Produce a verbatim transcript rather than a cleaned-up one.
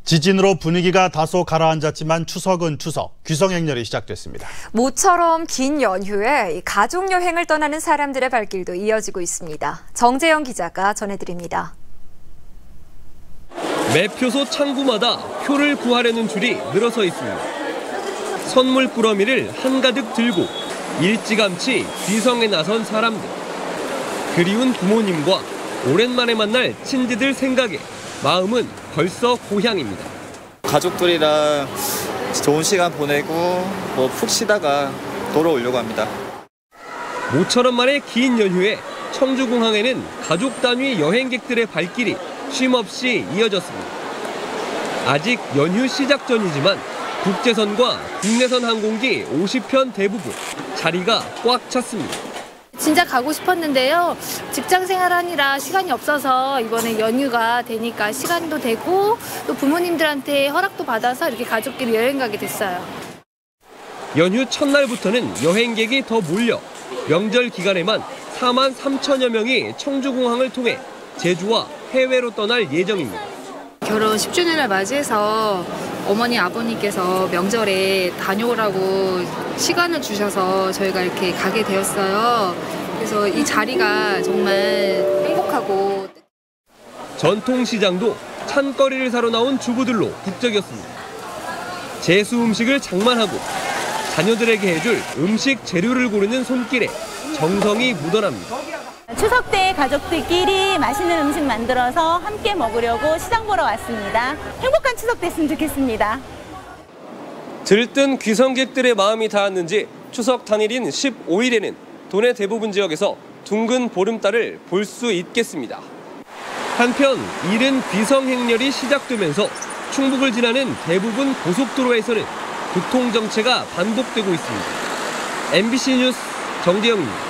지진으로 분위기가 다소 가라앉았지만 추석은 추석, 귀성행렬이 시작됐습니다. 모처럼 긴 연휴에 가족 여행을 떠나는 사람들의 발길도 이어지고 있습니다. 정재영 기자가 전해드립니다. 매표소 창구마다 표를 구하려는 줄이 늘어서 있습니다. 선물 꾸러미를 한가득 들고 일찌감치 귀성에 나선 사람들. 그리운 부모님과 오랜만에 만날 친지들 생각에 마음은 벌써 고향입니다. 가족들이랑 좋은 시간 보내고 뭐 푹 쉬다가 돌아오려고 합니다. 모처럼 만의 긴 연휴에 청주공항에는 가족 단위 여행객들의 발길이 쉼없이 이어졌습니다. 아직 연휴 시작 전이지만 국제선과 국내선 항공기 오십 편 대부분 자리가 꽉 찼습니다. 진짜 가고 싶었는데요. 직장 생활하느라 시간이 없어서 이번에 연휴가 되니까 시간도 되고 또 부모님들한테 허락도 받아서 이렇게 가족끼리 여행 가게 됐어요. 연휴 첫날부터는 여행객이 더 몰려 명절 기간에만 사만 삼천여 명이 청주공항을 통해 제주와 해외로 떠날 예정입니다. 결혼 십 주년을 맞이해서 어머니 아버님께서 명절에 다녀오라고 시간을 주셔서 저희가 이렇게 가게 되었어요. 그래서 이 자리가 정말 행복하고. 전통시장도 찬거리를 사러 나온 주부들로 북적였습니다. 제수 음식을 장만하고 자녀들에게 해줄 음식 재료를 고르는 손길에 정성이 묻어납니다. 추석 때 가족들끼리 맛있는 음식 만들어서 함께 먹으려고 시장 보러 왔습니다. 행복한 추석 됐으면 좋겠습니다. 들뜬 귀성객들의 마음이 닿았는지 추석 당일인 십오 일에는 도내 대부분 지역에서 둥근 보름달을 볼 수 있겠습니다. 한편 이른 귀성행렬이 시작되면서 충북을 지나는 대부분 고속도로에서는 교통정체가 반복되고 있습니다. 엠비씨 뉴스 정재영입니다.